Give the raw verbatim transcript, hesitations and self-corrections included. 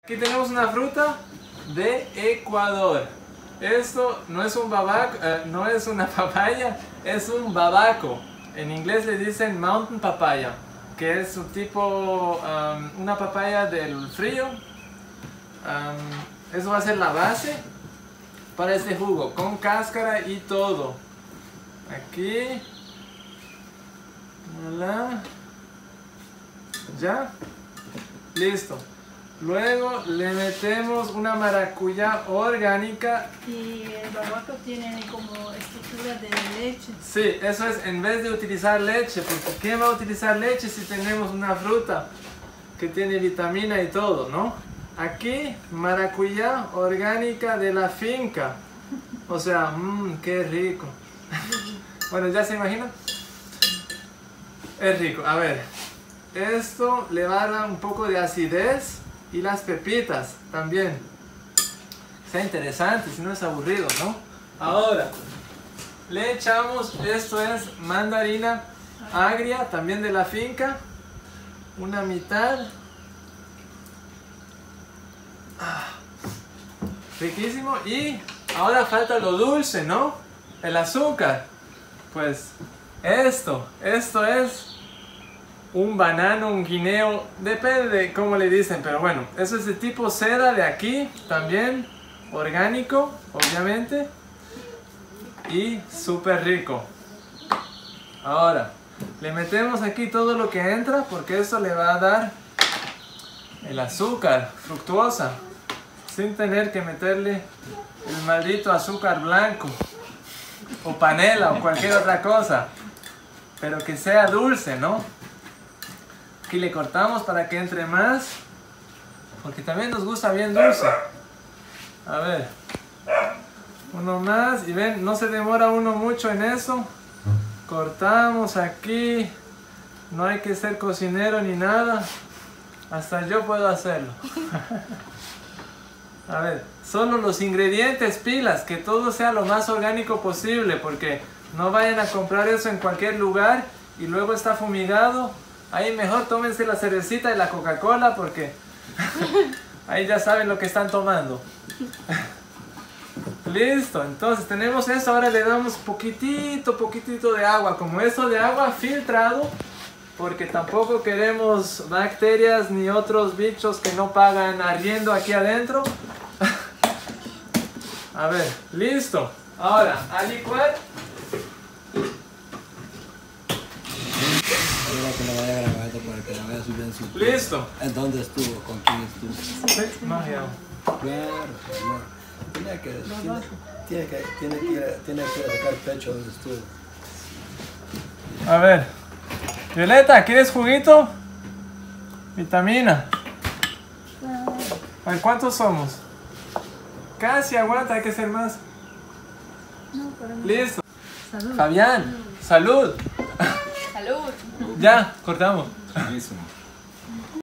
Aquí tenemos una fruta de Ecuador. Esto no es un babaco, eh, no es una papaya, es un babaco. En inglés le dicen mountain papaya, que es un tipo, um, una papaya del frío. Um, eso va a ser la base para este jugo, con cáscara y todo. Aquí. Hola. Ya. Listo. Luego le metemos una maracuyá orgánica. Y el babaco tiene como estructura de leche. Sí, eso es en vez de utilizar leche, porque ¿quién va a utilizar leche si tenemos una fruta que tiene vitamina y todo, no? Aquí, maracuyá orgánica de la finca. O sea, mmm, qué rico. Bueno, ¿ya se imaginan? Es rico. A ver, esto le va a dar un poco de acidez. Y las pepitas también. Sea interesante, si no es aburrido, ¿no? Ahora, le echamos, esto es mandarina agria, también de la finca. Una mitad. Ah, riquísimo. Y ahora falta lo dulce, ¿no? El azúcar. Pues esto, esto es un banano, un guineo, depende de cómo le dicen, pero bueno, eso es de tipo seda de aquí, también orgánico, obviamente, y súper rico. Ahora, le metemos aquí todo lo que entra, porque eso le va a dar el azúcar fructuosa, sin tener que meterle el maldito azúcar blanco, o panela, o cualquier otra cosa, pero que sea dulce, ¿no? Aquí le cortamos para que entre más, porque también nos gusta bien dulce. A ver, uno más, y ven, no se demora uno mucho en eso. Cortamos aquí, no hay que ser cocinero ni nada, hasta yo puedo hacerlo. A ver, solo los ingredientes, pilas, que todo sea lo más orgánico posible, porque no vayan a comprar eso en cualquier lugar y luego está fumigado. Ahí mejor tómense la cervecita y la Coca-Cola porque ahí ya saben lo que están tomando. Listo, entonces tenemos eso, ahora le damos poquitito, poquitito de agua, como eso de agua filtrado, porque tampoco queremos bacterias ni otros bichos que no pagan arriendo aquí adentro. A ver, listo. Ahora, a licuar. Que lo vaya grabando para que la vaya subiendo en su... Listo. ¿En dónde estuvo? ¿Con quién estuvo? Sí, magia. Claro, no. Tiene que, tiene, tiene que, tiene que, tiene que sacar pecho donde estuvo. A ver. Violeta, ¿quieres juguito? Vitamina. A ver, ¿cuántos somos? Casi aguanta, hay que ser más. No, pero no. Listo. Salud. Fabián, salud. Salud. Ya, cortamos. Buenísimo.